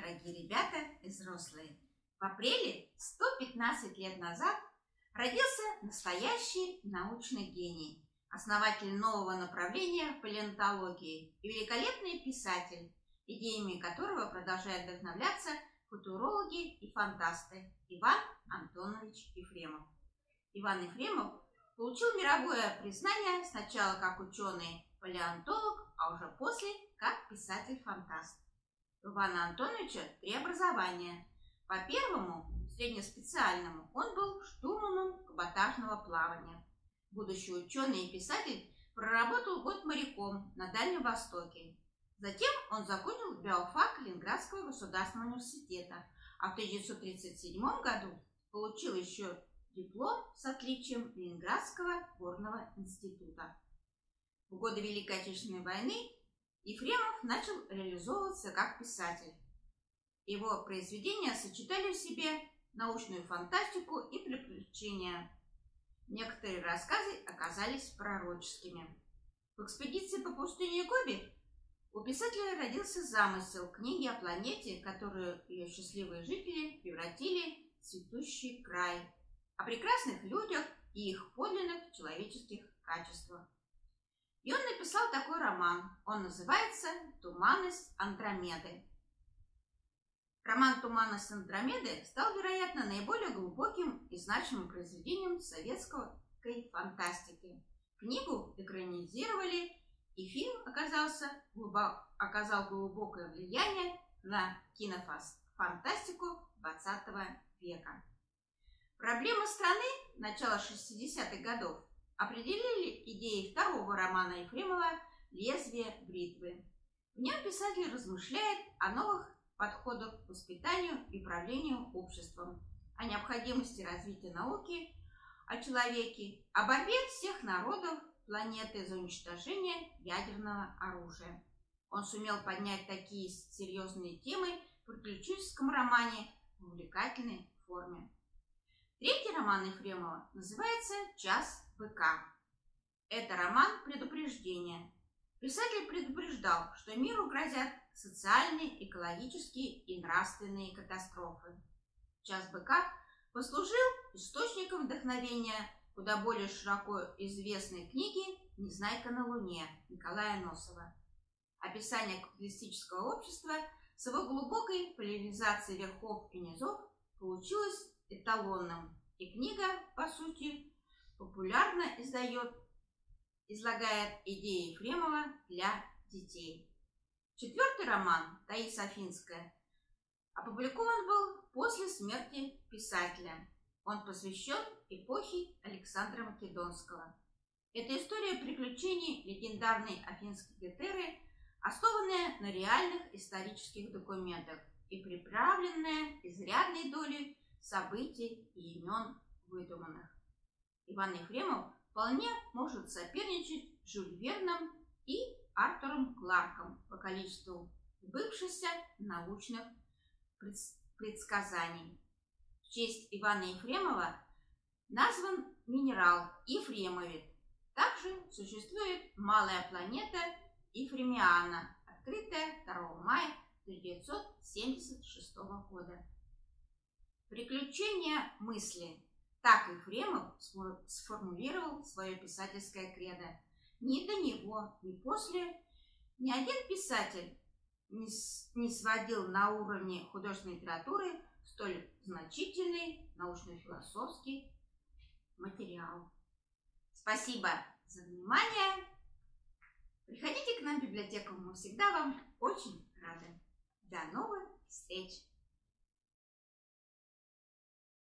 дорогие ребята и взрослые! В апреле 115 лет назад родился настоящий научный гений, основатель нового направления в палеонтологии и великолепный писатель, идеями которого продолжают вдохновляться футурологи и фантасты Иван Антонович Ефремов. Иван Ефремов получил мировое признание сначала как ученый-палеонтолог, а уже после как писатель-фантаст. У Ивана Антоновича 3 образования. По первому, среднеспециальному, он был штурманом каботажного плавания. Будущий ученый и писатель проработал год моряком на Дальнем Востоке. Затем он закончил биофак Ленинградского государственного университета, а в 1937 году получил еще диплом с отличием Ленинградского горного института. В годы Великой Отечественной войны Ефремов начал реализовываться как писатель. Его произведения сочетали в себе научную фантастику и приключения. Некоторые рассказы оказались пророческими. В экспедиции по пустыне Гоби у писателя родился замысел книги о планете, которую ее счастливые жители превратили в цветущий край, о прекрасных людях и их подлинных человеческих качествах. И он написал такой роман. Он называется «Туманность Андромеды». Роман «Туманность Андромеды» стал, вероятно, наиболее глубоким и значимым произведением советской фантастики. Книгу экранизировали, и фильм оказал глубокое влияние на кинофантастику XX века. Проблемы страны начала 60-х годов определили идеи второго романа Ефремова «Лезвие бритвы». В нем писатель размышляет о новых подходах к воспитанию и управлению обществом, о необходимости развития науки о человеке, о борьбе всех народов планеты за уничтожение ядерного оружия. Он сумел поднять такие серьезные темы в приключенческом романе в увлекательной форме. Третий роман Ефремова называется «Час быка». Это роман предупреждения. Писатель предупреждал, что миру грозят социальные, экологические и нравственные катастрофы. «Час быка» послужил источником вдохновения куда более широко известной книги «Незнайка на Луне» Николая Носова. Описание капиталистического общества с его глубокой поляризацией верхов и низов получилось эталонным, и книга, по сути, популярно излагает идеи Ефремова для детей. Четвертый роман «Таис Афинская» опубликован был после смерти писателя. Он посвящен эпохе Александра Македонского. Это история приключений легендарной афинской гетеры, основанная на реальных исторических документах и приправленная изрядной долей событий и имен выдуманных. Иван Ефремов вполне может соперничать с Жюль Верном и Артуром Кларком по количеству сбывшихся научных предсказаний. В честь Ивана Ефремова назван минерал Ефремовит. Также существует малая планета Ефремиана, открытая 2 мая 1976 года. Приключения мысли. Так Ефремов сформулировал свое писательское кредо. Ни до него, ни после ни один писатель не сводил на уровне художественной литературы столь значительный научно-философский материал. Спасибо за внимание. Приходите к нам в библиотеку, мы всегда вам очень рады. До новых встреч!